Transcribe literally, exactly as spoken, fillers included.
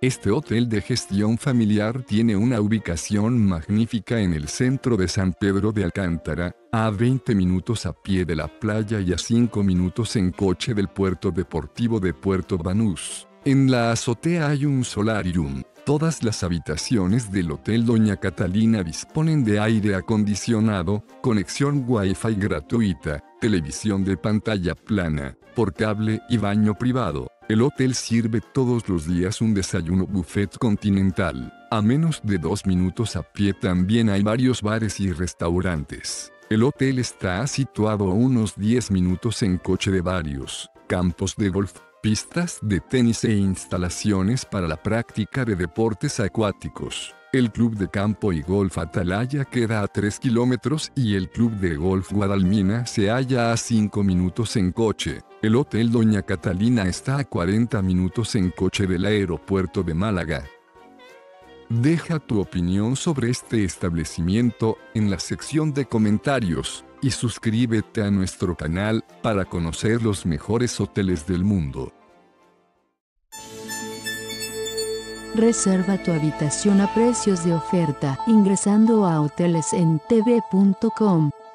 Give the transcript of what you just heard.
Este hotel de gestión familiar tiene una ubicación magnífica en el centro de San Pedro de Alcántara, a veinte minutos a pie de la playa y a cinco minutos en coche del puerto deportivo de Puerto Banús. En la azotea hay un solarium. Todas las habitaciones del Hotel Doña Catalina disponen de aire acondicionado, conexión Wi-Fi gratuita, televisión de pantalla plana, por cable y baño privado. El hotel sirve todos los días un desayuno buffet continental. A menos de dos minutos a pie también hay varios bares y restaurantes. El hotel está situado a unos diez minutos en coche de varios campos de golf, pistas de tenis e instalaciones para la práctica de deportes acuáticos. El Club de Campo y Golf Atalaya queda a tres kilómetros y el Club de Golf Guadalmina se halla a cinco minutos en coche. El Hotel Doña Catalina está a cuarenta minutos en coche del aeropuerto de Málaga. Deja tu opinión sobre este establecimiento en la sección de comentarios y suscríbete a nuestro canal para conocer los mejores hoteles del mundo. Reserva tu habitación a precios de oferta ingresando a hoteles en t v punto com.